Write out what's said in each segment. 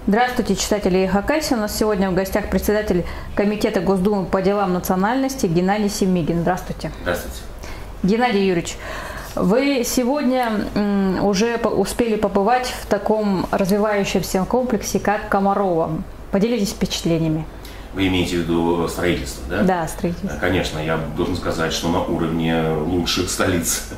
Здравствуйте, читатели Хакасии. У нас сегодня в гостях председатель Комитета Госдумы по делам национальности Геннадий Семигин. Здравствуйте. Здравствуйте. Геннадий Юрьевич, вы сегодня уже успели побывать в таком развивающемся комплексе, как Комарово. Поделитесь впечатлениями. Вы имеете в виду строительство, да? Да, строительство. Конечно, я должен сказать, что на уровне лучших столиц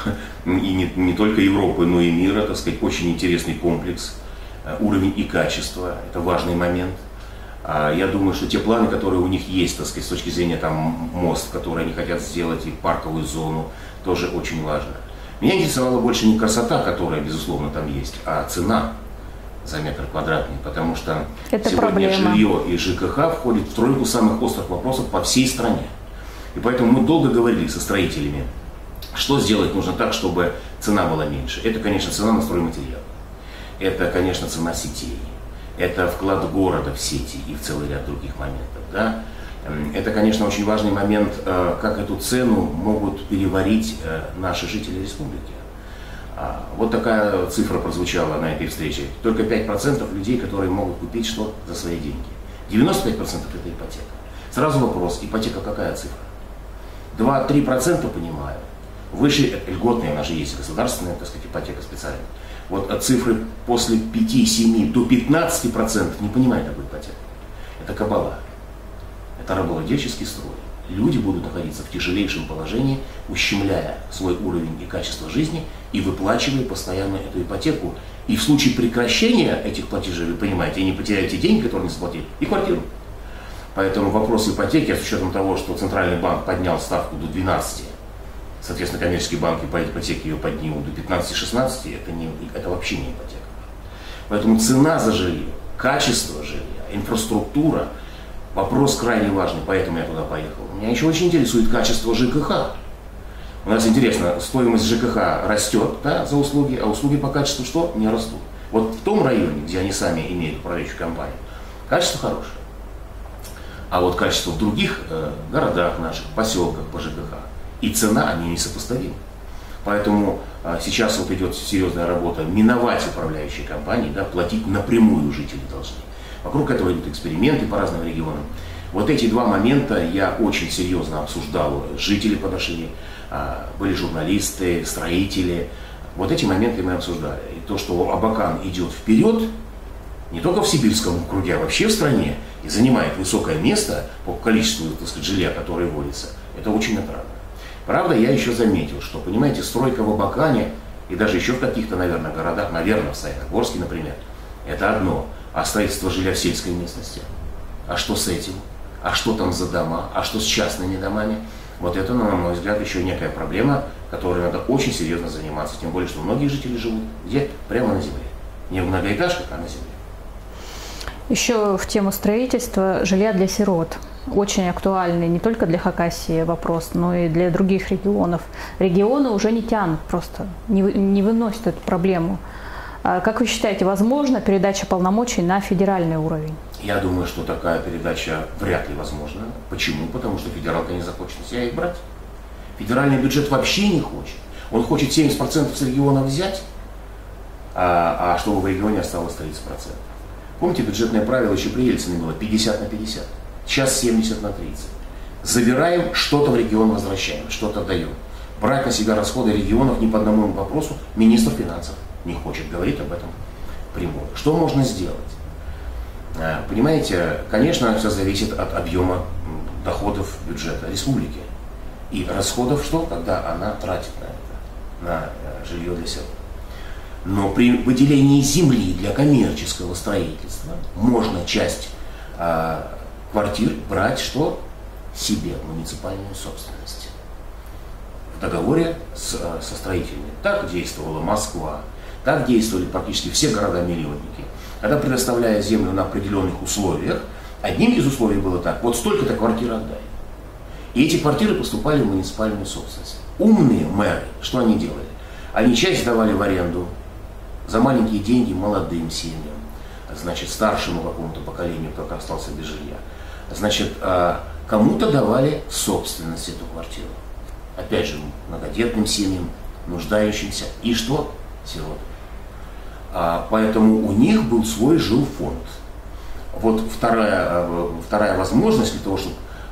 и не только Европы, но и мира, так сказать, очень интересный комплекс. Уровень и качество – это важный момент. Я думаю, что те планы, которые у них есть, так сказать, с точки зрения там мост, который они хотят сделать, и парковую зону, тоже очень важно. Меня интересовала больше не красота, которая, безусловно, там есть, а цена за метр квадратный, потому что это сегодня проблема. жилье и ЖКХ входит в тройку самых острых вопросов по всей стране. И поэтому мы долго говорили со строителями, что сделать нужно так, чтобы цена была меньше. Это, конечно, цена на стройматериалы. Это, конечно, цена сетей, это вклад города в сети и в целый ряд других моментов. Да? Это, конечно, очень важный момент, как эту цену могут переварить наши жители республики. Вот такая цифра прозвучала на этой встрече. Только 5% людей, которые могут купить что за свои деньги. 95% это ипотека. Сразу вопрос, ипотека какая цифра? 2-3% понимаю. Выше льготная, она же есть государственная, так сказать, ипотека специальная. Вот от цифры после 5-7 до 15% не понимает такую ипотеку. Это кабала. Это рабовладельческий строй. Люди будут находиться в тяжелейшем положении, ущемляя свой уровень и качество жизни и выплачивая постоянно эту ипотеку. И в случае прекращения этих платежей, вы понимаете, они потеряют те деньги, которые не заплатили, и квартиру. Поэтому вопрос ипотеки, с учетом того, что Центральный банк поднял ставку до 12%, соответственно, коммерческие банки по ипотеке ее поднимут до 15-16, это вообще не ипотека. Поэтому цена за жилье, качество жилья, инфраструктура – вопрос крайне важный, поэтому я туда поехал. Меня еще очень интересует качество ЖКХ. У нас интересно, стоимость ЖКХ растет, да, за услуги, а услуги по качеству что? Не растут. Вот в том районе, где они сами имеют управляющую компанию, качество хорошее. А вот качество в других городах наших, поселках по ЖКХ, и цена, они несопоставимы. Поэтому сейчас вот идет серьезная работа миновать управляющие компании, да, платить напрямую жители должны. Вокруг этого идут эксперименты по разным регионам. Вот эти два момента я очень серьезно обсуждал. Жители подошли, были журналисты, строители. Вот эти моменты мы обсуждали. И то, что Абакан идет вперед, не только в Сибирском округе, а вообще в стране, и занимает высокое место по количеству, так сказать, жилья, которое вводится, это очень отрадно. Правда, я еще заметил, что, понимаете, стройка в Абакане и даже еще в каких-то, наверное, городах, наверное, в Саяногорске, например, это одно. А строительство жилья в сельской местности? А что с этим? А что там за дома? А что с частными домами? Вот это, на мой взгляд, еще некая проблема, которой надо очень серьезно заниматься. Тем более, что многие жители живут где? Прямо на земле. Не в многоэтажках, а на земле. Еще в тему строительства жилья для сирот. Очень актуальный не только для Хакасии вопрос, но и для других регионов. Регионы уже не тянут просто, не выносят эту проблему. Как вы считаете, возможна передача полномочий на федеральный уровень? Я думаю, что такая передача вряд ли возможна. Почему? Потому что федералка не захочет на себя их брать. Федеральный бюджет вообще не хочет. Он хочет 70% с региона взять, а чтобы в регионе осталось 30%. Помните, бюджетное правило еще при Ельцине было 50 на 50. Сейчас 70 на 30. Забираем, что-то в регион возвращаем, что-то даем. Брать на себя расходы регионов ни по одному вопросу министр финансов не хочет, говорит об этом прямой. Что можно сделать? Понимаете, конечно, все зависит от объема доходов бюджета республики. И расходов что? Когда она тратит на это, на жилье для сирот. Но при выделении земли для коммерческого строительства можно часть квартир брать что? Себе, в муниципальную собственность. В договоре со строителями. Так действовала Москва, так действовали практически все города-миллионники. Когда предоставляя землю на определенных условиях, одним из условий было так: вот столько-то квартир отдай. И эти квартиры поступали в муниципальную собственность. Умные мэры, что они делали? Они часть сдавали в аренду за маленькие деньги молодым семьям, значит, старшему какому-то поколению, кто остался без жилья. Значит, кому-то давали в собственность эту квартиру. Опять же, многодетным семьям, нуждающимся. И что? Сирот. Поэтому у них был свой жилфонд. Вот вторая возможность для того, чтобы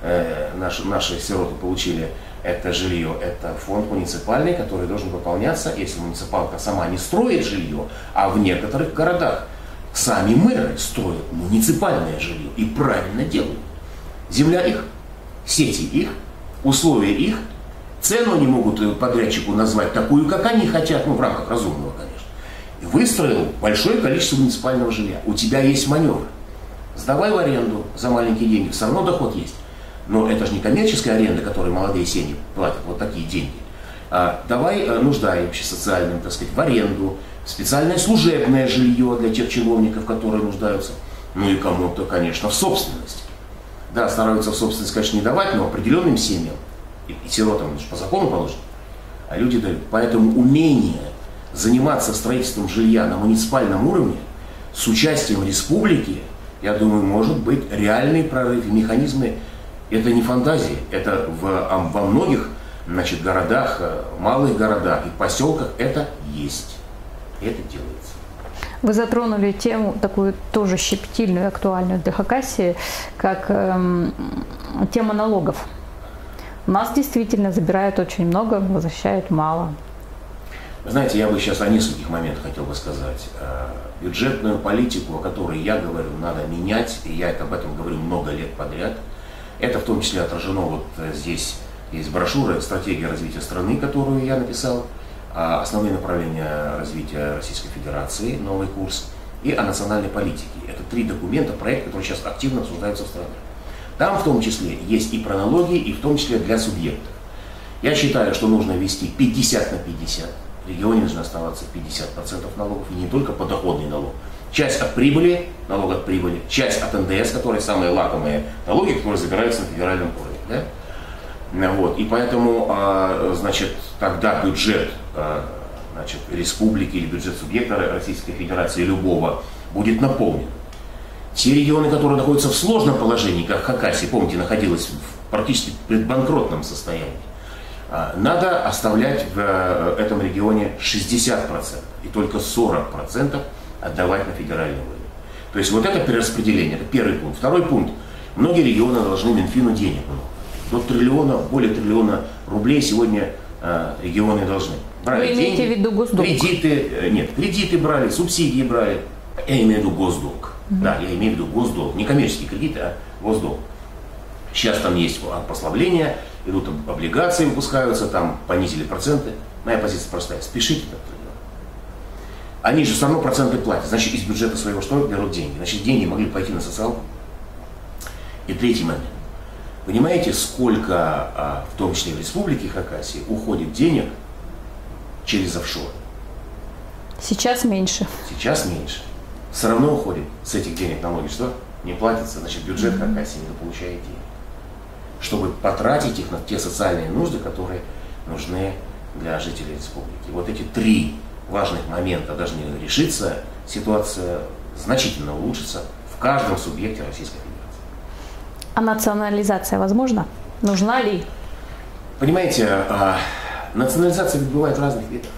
наши сироты получили это жилье, это фонд муниципальный, который должен выполняться, если муниципалка сама не строит жилье, а в некоторых городах сами мэры строят муниципальное жилье и правильно делают. Земля их, сети их, условия их, цену они могут подрядчику назвать такую, как они хотят, в рамках разумного, конечно. И выстроил большое количество муниципального жилья. У тебя есть маневр. Сдавай в аренду за маленькие деньги, все равно доход есть. Но это же не коммерческая аренда, которую молодые семьи платят, вот такие деньги. Давай нуждающимся социальным, так сказать, в аренду, специальное служебное жилье для тех чиновников, которые нуждаются. Ну и кому-то, конечно, в собственность. Да, стараются в собственность, конечно, не давать, но определенным семьям, и сиротам по закону положено, а люди дают. Поэтому умение заниматься строительством жилья на муниципальном уровне с участием республики, я думаю, может быть реальный прорыв. Механизмы, это не фантазии, это во многих, городах, малых городах и поселках это есть. Это делается. Вы затронули тему такую тоже щепетильную и актуальную для Хакасии, как тема налогов. У нас действительно забирают очень много, возвращают мало. Вы знаете, я бы сейчас о нескольких моментах хотел бы сказать. Бюджетную политику, о которой я говорю, надо менять, и я об этом говорю много лет подряд. Это в том числе отражено вот здесь. Есть брошюра «Стратегия развития страны», которую я написал, основные направления развития Российской Федерации, новый курс, и о национальной политике. Это 3 документа, проекты, которые сейчас активно обсуждаются в стране. Там в том числе есть и про налоги, и в том числе для субъектов. Я считаю, что нужно ввести 50 на 50. В регионе должно оставаться 50% налогов, и не только подоходный налог. Часть от прибыли, налог от прибыли, часть от НДС, которые самые лакомые налоги, которые забираются на федеральном уровне. Да? Вот. И поэтому, тогда бюджет республики или бюджет субъекта Российской Федерации любого будет наполнен. Те регионы, которые находятся в сложном положении, как Хакасия, помните, находилась в практически предбанкротном состоянии, надо оставлять в этом регионе 60% и только 40% отдавать на федеральный уровень. То есть вот это перераспределение, это первый пункт. Второй пункт. Многие регионы должны Минфину денег много. До триллиона, более триллиона рублей сегодня регионы должны. Брали Вы имеете деньги, в виду госдолг? Кредиты брали, субсидии брали. Я имею в виду госдолг. Да, я имею в виду госдолг. Не коммерческие кредиты, а госдолг. Сейчас там есть послабления, идут облигации выпускаются, там понизили проценты. Моя позиция простая. Спешите так. Они же все равно проценты платят. Значит, из бюджета своего что берут деньги? Значит, деньги могли пойти на социалку. И третий момент. Понимаете, сколько, в том числе в Республике Хакасия, уходит денег через офшор? Сейчас меньше. Сейчас меньше. Все равно уходит с этих денег налоги. Что? Не платится, значит, бюджет Хакасии не получает денег. Чтобы потратить их на те социальные нужды, которые нужны для жителей республики. Вот эти 3 важных момента должны решиться, ситуация значительно улучшится в каждом субъекте Российской Федерации. А национализация возможна? Нужна ли? Понимаете, национализация ведь бывает разных видов.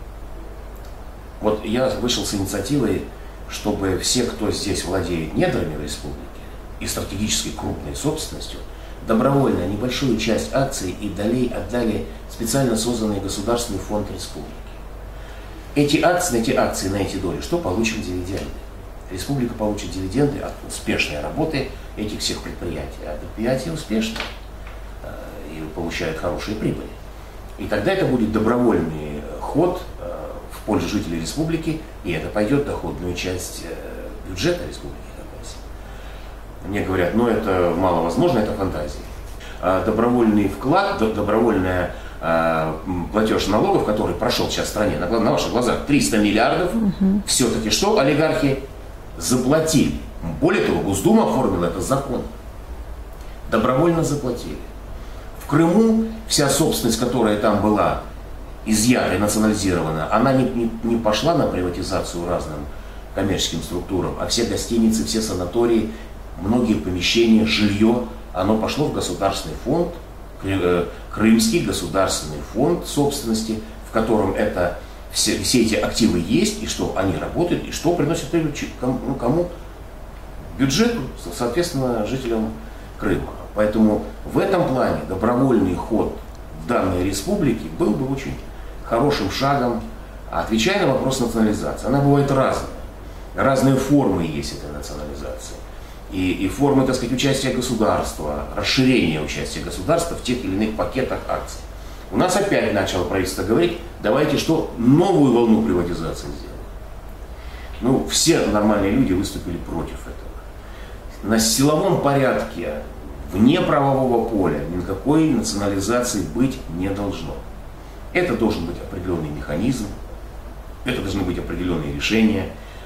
Вот я вышел с инициативой, чтобы все, кто здесь владеет недрами республики и стратегической крупной собственностью, добровольно небольшую часть акций и долей отдали специально созданный государственный фонд республики. Эти акции на эти доли, что получим дивиденды? Республика получит дивиденды от успешной работы этих всех предприятий. А предприятия успешны и получают хорошие прибыли. И тогда это будет добровольный ход в пользу жителей республики, и это пойдет в доходную часть бюджета республики. Мне говорят, это маловозможно, это фантазия. Добровольный вклад, добровольный платеж налогов, который прошел сейчас в стране, на ваших глазах 300 миллиардов, все-таки что олигархи заплатили. Более того, Госдума оформила это закон. Добровольно заплатили. В Крыму вся собственность, которая там была изъята и национализирована, она не пошла на приватизацию разным коммерческим структурам, а все гостиницы, все санатории, многие помещения, жилье, оно пошло в государственный фонд, Крымский государственный фонд собственности, в котором эта все эти активы есть, и что они работают, и что приносит прибыль кому? Бюджету, соответственно, жителям Крыма. Поэтому в этом плане добровольный ход в данной республике был бы очень хорошим шагом, отвечая на вопрос национализации. Она бывает разная. Разные формы есть этой национализации. И формы, так сказать, участия государства, расширения участия государства в тех или иных пакетах акций. У нас опять начало правительство говорить, давайте что, новую волну приватизации сделаем. Ну, все нормальные люди выступили против этого. На силовом порядке, вне правового поля, никакой национализации быть не должно. Это должен быть определенный механизм, это должны быть определенные решения,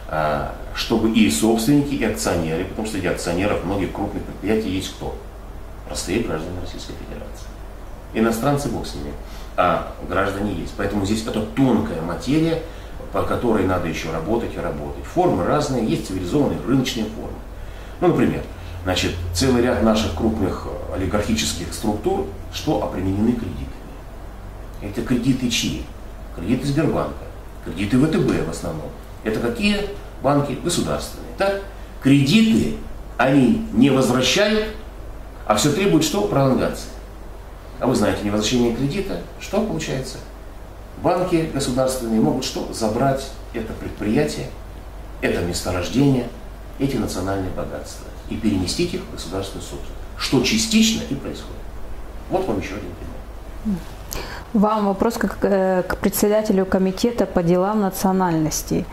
чтобы и собственники, и акционеры, потому что среди акционеров многих крупных предприятий есть кто? Простые граждане Российской Федерации. Иностранцы, бог с ними, а граждане есть. Поэтому здесь это тонкая материя, по которой надо еще работать и работать. Формы разные, есть цивилизованные рыночные формы. Ну, например, значит, целый ряд наших крупных олигархических структур, что определены кредитами. Это кредиты чьи? Кредиты Сбербанка, кредиты ВТБ в основном. Это какие банки? Государственные. Так? Кредиты они не возвращают, а все требуют что? Пролонгации. А вы знаете, невозвращение кредита, что получается? Банки государственные могут что? Забрать это предприятие, это месторождение, эти национальные богатства и переместить их в государственную собственность. Что частично и происходит. Вот вам еще один пример. Вам вопрос как к председателю комитета по делам национальностей.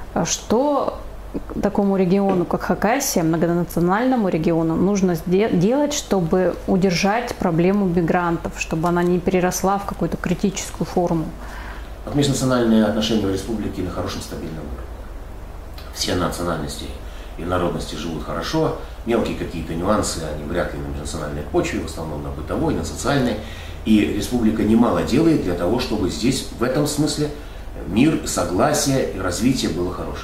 Что такому региону, как Хакасия, многонациональному региону, нужно делать, чтобы удержать проблему мигрантов, чтобы она не переросла в какую-то критическую форму? Межнациональные отношения в республике на хорошем стабильном уровне. Все национальности и народности живут хорошо, мелкие какие-то нюансы, они вряд ли на межнациональной почве, в основном на бытовой, на социальной. И республика немало делает для того, чтобы здесь, в этом смысле, мир, согласие и развитие было хорошим.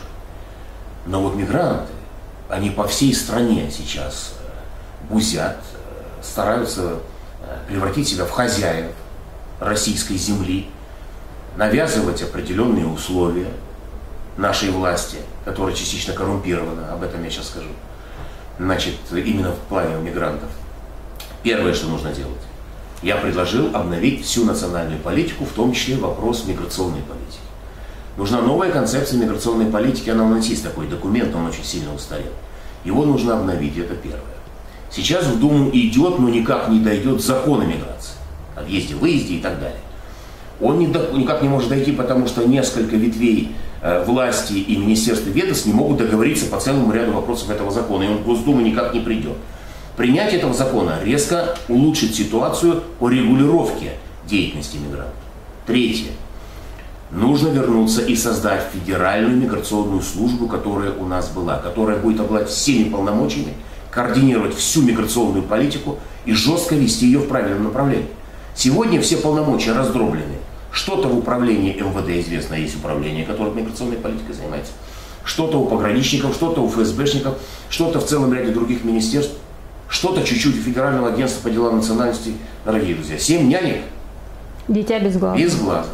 Но вот мигранты, они по всей стране сейчас бузят, стараются превратить себя в хозяев российской земли, навязывать определенные условия нашей власти, которая частично коррумпирована, об этом я сейчас скажу. Значит, именно в плане мигрантов. Первое, что нужно делать. Я предложил обновить всю национальную политику, в том числе вопрос миграционной политики. Нужна новая концепция миграционной политики, она у нас есть такой документ, он очень сильно устарел. Его нужно обновить, это первое. Сейчас в Думу идет, но никак не дойдет закон о миграции, о въезде, выезде и так далее. Он никак не может дойти, потому что несколько ветвей власти и министерства ведомств не могут договориться по целому ряду вопросов этого закона, и он в Госдуму никак не придет. Принятие этого закона резко улучшит ситуацию по регулировке деятельности мигрантов. Третье. Нужно вернуться и создать федеральную миграционную службу, которая у нас была, которая будет обладать всеми полномочиями, координировать всю миграционную политику и жестко вести ее в правильном направлении. Сегодня все полномочия раздроблены. Что-то в управлении МВД известно, есть управление, которое миграционной политикой занимается. Что-то у пограничников, что-то у ФСБшников, что-то в целом ряде других министерств, что-то чуть-чуть у Федерального агентства по делам национальностей. Дорогие друзья, 7 нянек. Дитя без глаза. Без глаза.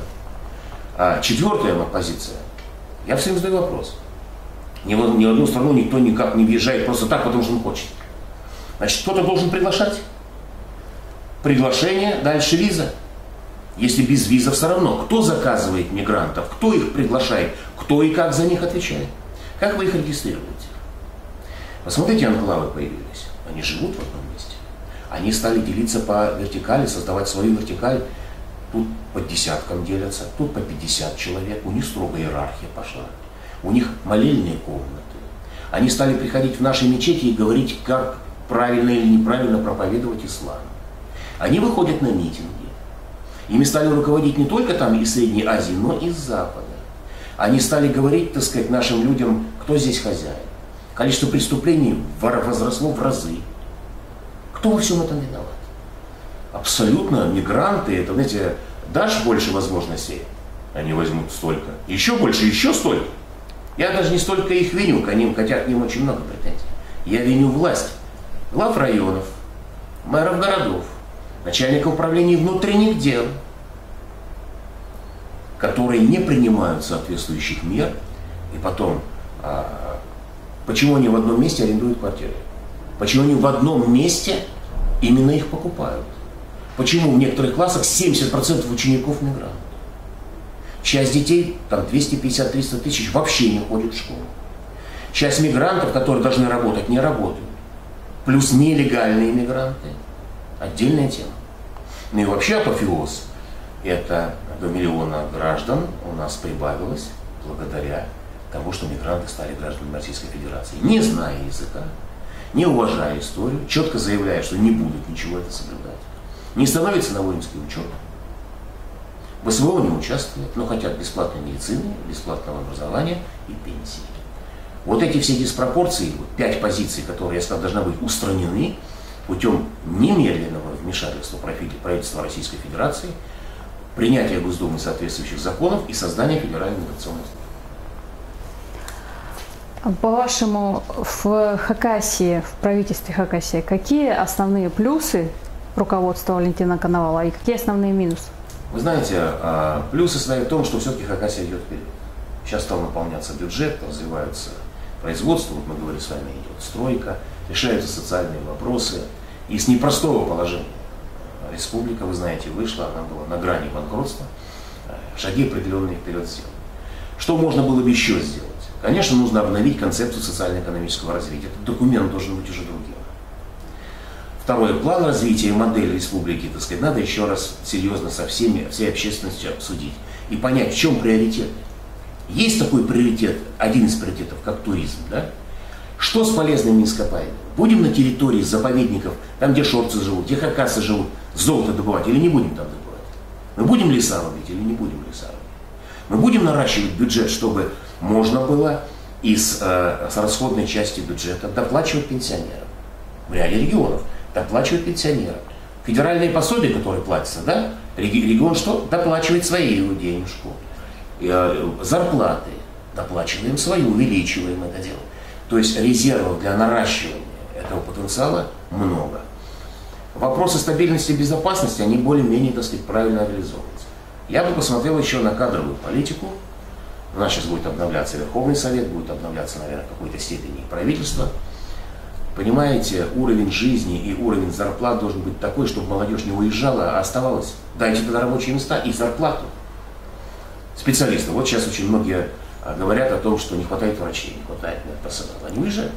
Четвертая позиция. Я всем задаю вопрос. Ни в одну страну никто никак не въезжает просто так, потому что он хочет. Значит, кто-то должен приглашать. Приглашение, дальше виза. Если без визы, все равно, кто заказывает мигрантов, кто их приглашает, кто и как за них отвечает. Как вы их регистрируете? Посмотрите, анклавы появились. Они живут в одном месте. Они стали делиться по вертикали, создавать свою вертикаль. Тут по десяткам делятся, тут по 50 человек. У них строгая иерархия пошла. У них молельные комнаты. Они стали приходить в наши мечети и говорить, как правильно или неправильно проповедовать ислам. Они выходят на митинги. Ими стали руководить не только там из Средней Азии, но и с Запада. Они стали говорить, так сказать, нашим людям, кто здесь хозяин. Количество преступлений возросло в разы. Кто во всем этом виноват? Абсолютно мигранты, это, знаете, дашь больше возможностей, они возьмут столько. Еще больше, еще столько. Я даже не столько их виню, хотя к ним очень много претензий. Я виню власть, глав районов, мэров городов, начальника управления внутренних дел, которые не принимают соответствующих мер, и потом, почему они в одном месте арендуют квартиры? Почему они в одном месте именно их покупают? Почему в некоторых классах 70% учеников мигранты? Часть детей, там 250-300 тысяч, вообще не ходят в школу. Часть мигрантов, которые должны работать, не работают. Плюс нелегальные мигранты. Отдельная тема. Ну и вообще апофеоз. Это до миллиона граждан у нас прибавилось благодаря тому, что мигранты стали гражданами Российской Федерации. Не зная языка, не уважая историю, четко заявляя, что не будут ничего это соблюдать. Не становятся на воинский учет. В СВО не участвуют, но хотят бесплатной медицины, бесплатного образования и пенсии. Вот эти все диспропорции, 5 позиций, которые, я сказал, должны быть устранены путем немедленного вмешательства правительства Российской Федерации, принятия Госдумы соответствующих законов и создания федеральной миграционной службы. По-вашему, в Хакасии, в правительстве Хакасии, какие основные плюсы руководства Валентина Коновалова и какие основные минусы? Вы знаете, плюсы состоят в том, что все-таки Хакасия идет вперед. Сейчас стал наполняться бюджет, развивается производство, вот мы говорили с вами, идет стройка, решаются социальные вопросы. И с непростого положения республика, вы знаете, вышла, она была на грани банкротства, шаги определенные вперед сделаны. Что можно было бы еще сделать? Конечно, нужно обновить концепцию социально-экономического развития. Этот документ должен быть уже другим. Второе, план развития и модель республики, так сказать, надо еще раз серьезно со всей общественностью обсудить и понять, в чем приоритет. Есть такой приоритет, один из приоритетов, как туризм, да? Что с полезными ископаемыми? Будем на территории заповедников, там, где шорцы живут, где хакасы живут, золото добывать или не будем там добывать? Мы будем леса рубить или не будем леса рубить? Мы будем наращивать бюджет, чтобы можно было с расходной части бюджета доплачивать пенсионерам. В ряде регионов доплачивать пенсионерам. Федеральные пособия, которые платятся, да? Регион что? Доплачивает свои денежку. Зарплаты доплачиваем свои, увеличиваем это дело. То есть резервов для наращивания этого потенциала много. Вопросы стабильности и безопасности, они более-менее, так сказать, правильно реализовываются. Я бы посмотрел еще на кадровую политику. У нас сейчас будет обновляться Верховный Совет, будет обновляться, наверное, в какой-то степени и правительство. Понимаете, уровень жизни и уровень зарплат должен быть такой, чтобы молодежь не уезжала, а оставалась. Дайте туда рабочие места и зарплату специалистов. Вот сейчас очень многие говорят о том, что не хватает врачей, не хватает медперсонала. Они уезжают.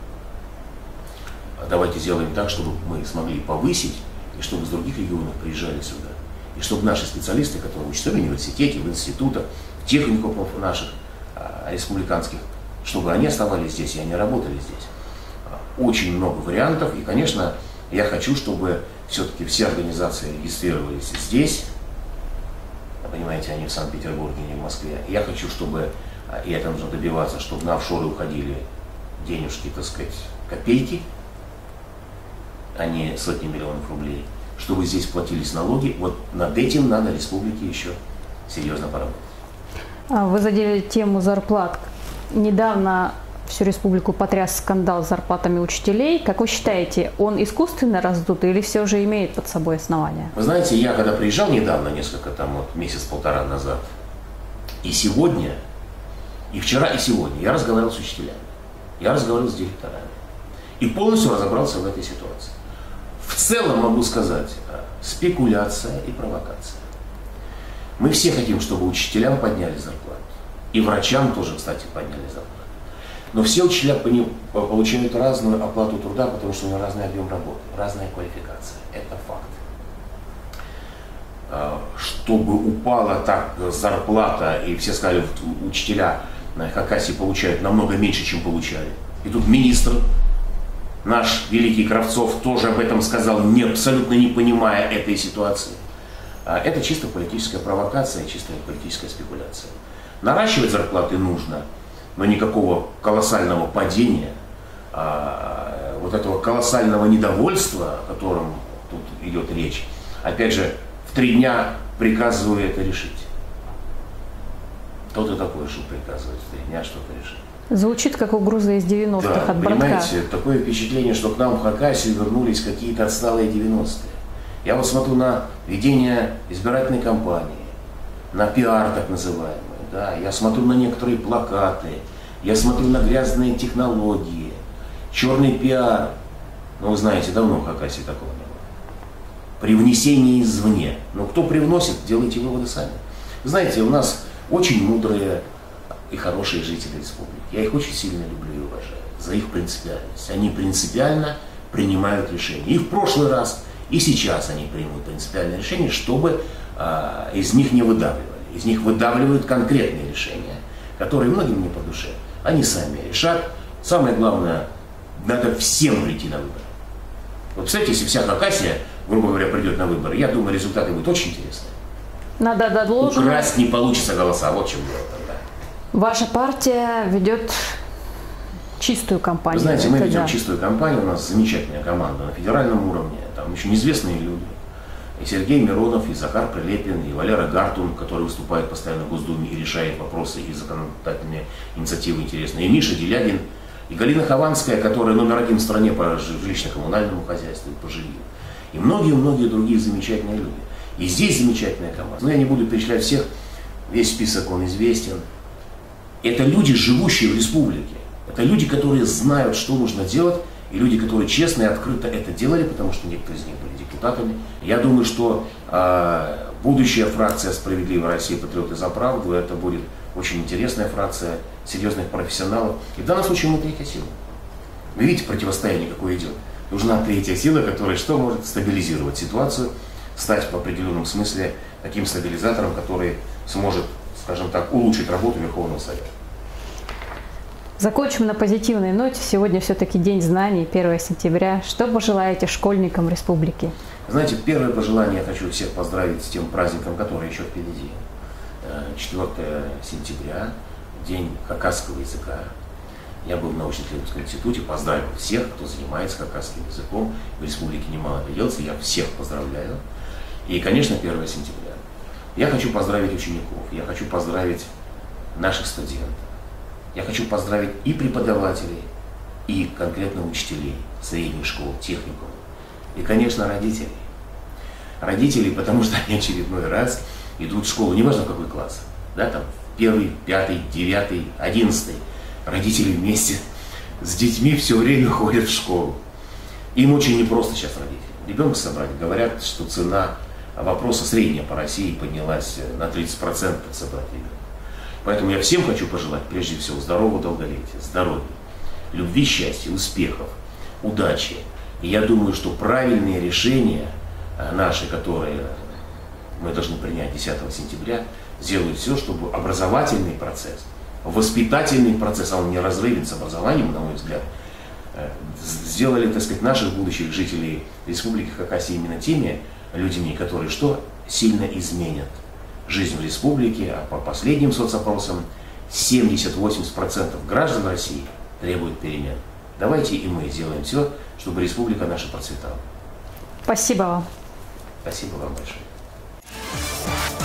Давайте сделаем так, чтобы мы смогли повысить, и чтобы из других регионов приезжали сюда. И чтобы наши специалисты, которые учатся в университете, в институтах, в техникумах наших республиканских, чтобы они оставались здесь и они работали здесь. Очень много вариантов. И, конечно, я хочу, чтобы все-таки все организации регистрировались здесь. Понимаете, они в Санкт-Петербурге, не в Москве. Я хочу, чтобы, и это нужно добиваться, чтобы на офшоры уходили денежки, так сказать, копейки, а не сотни миллионов рублей. Чтобы здесь платились налоги. Вот над этим надо республике еще серьезно поработать. Вы задели тему зарплат. Недавно всю республику потряс скандал с зарплатами учителей. Как вы считаете, он искусственно раздут или все же имеет под собой основания? Вы знаете, я когда приезжал недавно, месяц-полтора назад, и сегодня, и вчера, и сегодня, я разговаривал с учителями, я разговаривал с директорами и полностью разобрался в этой ситуации. В целом могу сказать, спекуляция и провокация. Мы все хотим, чтобы учителям подняли зарплату. И врачам тоже, кстати, подняли зарплату. Но все учителя получают разную оплату труда, потому что у них разный объем работы, разная квалификация. Это факт. Чтобы упала так зарплата, и все сказали, учителя на Хакасии получают намного меньше, чем получали. И тут министр, наш великий Кравцов, тоже об этом сказал, абсолютно не понимая этой ситуации. Это чисто политическая провокация, чистая политическая спекуляция. Наращивать зарплаты нужно, но никакого колоссального падения, вот этого колоссального недовольства, о котором тут идет речь, опять же, в 3 дня приказываю это решить. Кто-то такой, что приказывает в 3 дня что-то решить. Звучит как угроза из 90-х, да, от братка. Понимаете, такое впечатление, что к нам в Хакасию вернулись какие-то отсталые 90-е. Я вот смотрю на ведение избирательной кампании, на пиар так называемый, да, я смотрю на некоторые плакаты, я смотрю на грязные технологии, черный пиар. Ну, вы знаете, давно в Хакасии такого не было. Привнесение извне. Но кто привносит, делайте выводы сами. Знаете, у нас очень мудрые и хорошие жители республики. Я их очень сильно люблю и уважаю за их принципиальность. Они принципиально принимают решения. И в прошлый раз, и сейчас они примут принципиальное решение, чтобы из них не выдавливали. Из них выдавливают конкретные решения, которые многим не по душе. Они сами решат. Самое главное, надо всем прийти на выборы. Вот представляете, если вся Хакасия, грубо говоря, придет на выборы, я думаю, результаты будут очень интересные. Надо доложить. Украсть не получится голоса, вот в чем дело тогда. Ваша партия ведет чистую кампанию. Вы знаете, мы ведем чистую кампанию, у нас замечательная команда на федеральном уровне, там очень известные люди. И Сергей Миронов, и Захар Прилепин, и Валера Гартун, который выступает постоянно в Госдуме и решает вопросы, и законодательные инициативы интересные, и Миша Делягин, и Галина Хованская, которая номер 1 в стране по жилищно-коммунальному хозяйству, по жилью. И многие-многие другие замечательные люди. И здесь замечательная команда. Но я не буду перечислять всех, весь список он известен. Это люди, живущие в республике. Это люди, которые знают, что нужно делать, и люди, которые честно и открыто это делали, потому что некоторые из них были депутатами. Я думаю, что будущая фракция «Справедливая Россия, патриоты за правду» это будет очень интересная фракция серьезных профессионалов. И в данном случае мы третья сила. Вы видите противостояние, какое идет. Нужна третья сила, которая что может стабилизировать ситуацию, стать в определенном смысле таким стабилизатором, который сможет, скажем так, улучшить работу Верховного Совета. Закончим на позитивной ноте. Сегодня все-таки День знаний, 1 сентября. Что пожелаете школьникам республики? Знаете, первое пожелание я хочу всех поздравить с тем праздником, который еще впереди. 4 сентября, День хакасского языка. Я был в научно-исследовательском институте, поздравил всех, кто занимается хакасским языком. В республике немало это делается, я всех поздравляю. И, конечно, 1 сентября. Я хочу поздравить учеников, я хочу поздравить наших студентов. Я хочу поздравить и преподавателей, и конкретно учителей средних школ, техникумов. И, конечно, родителей. Родителей, потому что они очередной раз идут в школу, неважно в какой класс, да, там 1, 5, 9, 11. Родители вместе с детьми все время ходят в школу. Им очень непросто сейчас родителям. Ребенка собрать. Говорят, что цена вопроса средняя по России поднялась на 30% собрать ребенка. Поэтому я всем хочу пожелать, прежде всего, здорового долголетия, здоровья, любви, счастья, успехов, удачи. И я думаю, что правильные решения наши, которые мы должны принять 10 сентября, сделают все, чтобы образовательный процесс, воспитательный процесс, а он не разрывен с образованием, на мой взгляд, сделали, так сказать, наших будущих жителей Республики Хакасия именно теми людьми, которые что? Сильно изменят жизнь в республике, а по последним соцопросам 70-80% граждан России требуют перемен. Давайте и мы сделаем все, чтобы республика наша процветала. Спасибо вам. Спасибо вам большое.